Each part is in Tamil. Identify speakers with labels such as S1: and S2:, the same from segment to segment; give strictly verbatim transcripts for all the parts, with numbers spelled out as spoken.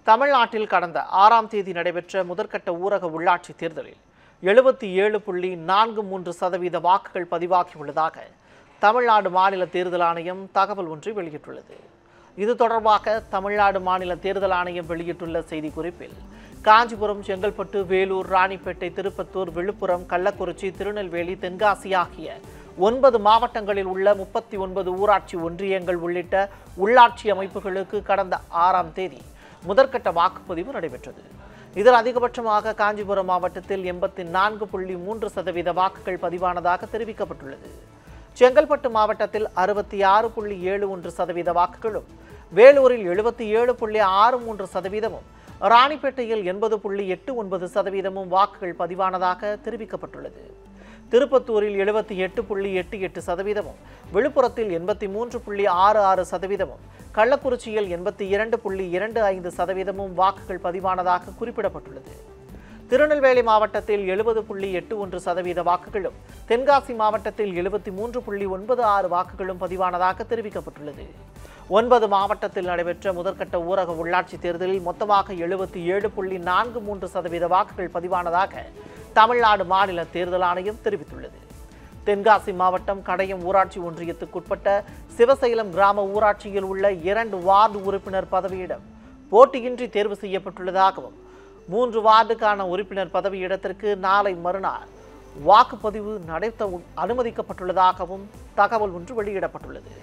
S1: தமிழ்நாட்டில் கடந்த ஆறாம் தேதி நடைபெற்ற முதற்கட்ட ஊரக உள்ளாட்சி தேர்தலில் எழுபத்தி ஏழு புள்ளி நான்கு மூன்று சதவீத வாக்குகள் பதிவாகியுள்ளதாக தமிழ்நாடு மாநில தேர்தல் ஆணையம் தகவல் ஒன்றை வெளியிட்டுள்ளது. இது தொடர்பாக தமிழ்நாடு மாநில தேர்தல் ஆணையம் வெளியிட்டுள்ள செய்திக்குறிப்பில், காஞ்சிபுரம், செங்கல்பட்டு, வேலூர், ராணிப்பேட்டை, திருப்பத்தூர், விழுப்புரம், கள்ளக்குறிச்சி, திருநெல்வேலி, தென்காசி ஆகிய ஒன்பது மாவட்டங்களில் உள்ள முப்பத்தி ஒன்பது ஊராட்சி ஒன்றியங்கள் உள்ளிட்ட உள்ளாட்சி அமைப்புகளுக்கு கடந்த ஆறாம் தேதி முதற்கட்ட வாக்குப்பதிவு நடைபெற்றது. இதில் அதிகபட்சமாக காஞ்சிபுரம் மாவட்டத்தில் எண்பத்தி நான்கு புள்ளி மூன்று சதவீத வாக்குகள் பதிவானதாக தெரிவிக்கப்பட்டுள்ளது. செங்கல்பட்டு மாவட்டத்தில் அறுபத்தி ஆறு புள்ளி ஏழு ஒன்று சதவீத வாக்குகளும், வேலூரில் எழுபத்தி ஏழு புள்ளி ஆறு மூன்று சதவீதமும், ராணிப்பேட்டையில் எண்பது புள்ளி எட்டு ஒன்பது சதவீதமும் வாக்குகள் பதிவானதாக தெரிவிக்கப்பட்டுள்ளது. திருப்பத்தூரில் எழுபத்தி எட்டு புள்ளி எட்டு எட்டு சதவீதமும், விழுப்புரத்தில் எண்பத்தி மூன்று புள்ளி ஆறு ஆறு சதவீதமும், கள்ளக்குறிச்சியில் எண்பத்தி இரண்டு புள்ளி இரண்டு ஐந்து சதவீதமும் வாக்குகள் பதிவானதாக குறிப்பிடப்பட்டுள்ளது. திருநெல்வேலி மாவட்டத்தில் எழுபது புள்ளி எட்டு ஒன்று சதவீத வாக்குகளும், தென்காசி மாவட்டத்தில் எழுபத்தி மூன்று புள்ளி ஒன்பது ஆறு வாக்குகளும் பதிவானதாக தெரிவிக்கப்பட்டுள்ளது. ஒன்பது மாவட்டத்தில் நடைபெற்ற முதற்கட்ட ஊரக உள்ளாட்சி தேர்தலில் மொத்தமாக எழுபத்தி ஏழு புள்ளி நான்கு மூன்று சதவீத வாக்குகள் பதிவானதாக தமிழ்நாடு மாநில தேர்தல் ஆணையம் தெரிவித்துள்ளது. தென்காசி மாவட்டம் கடையம் ஊராட்சி ஒன்றியத்துக்குட்பட்ட சிவசைலம் கிராம ஊராட்சியில் உள்ள இரண்டு வார்டு உறுப்பினர் பதவியிடம் போட்டியின்றி தேர்வு செய்யப்பட்டுள்ளதாகவும், மூன்று வார்டுக்கான உறுப்பினர் பதவியிடத்திற்கு நாளை மறுநாள் வாக்குப்பதிவு நடத்த அனுமதிக்கப்பட்டுள்ளதாகவும் தகவல் ஒன்று வெளியிடப்பட்டுள்ளது.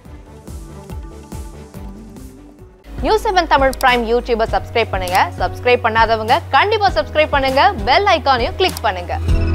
S2: நியூஸ் செவன் தமிழ் பிரைம் யூடியூபை சப்ஸ்கிரைப் பண்ணுங்க. சப்ஸ்கிரைப் பண்ணாதவங்க கண்டிப்பா சப்ஸ்கிரைப் பண்ணுங்க. பெல் ஐகானையும் கிளிக் பண்ணுங்க.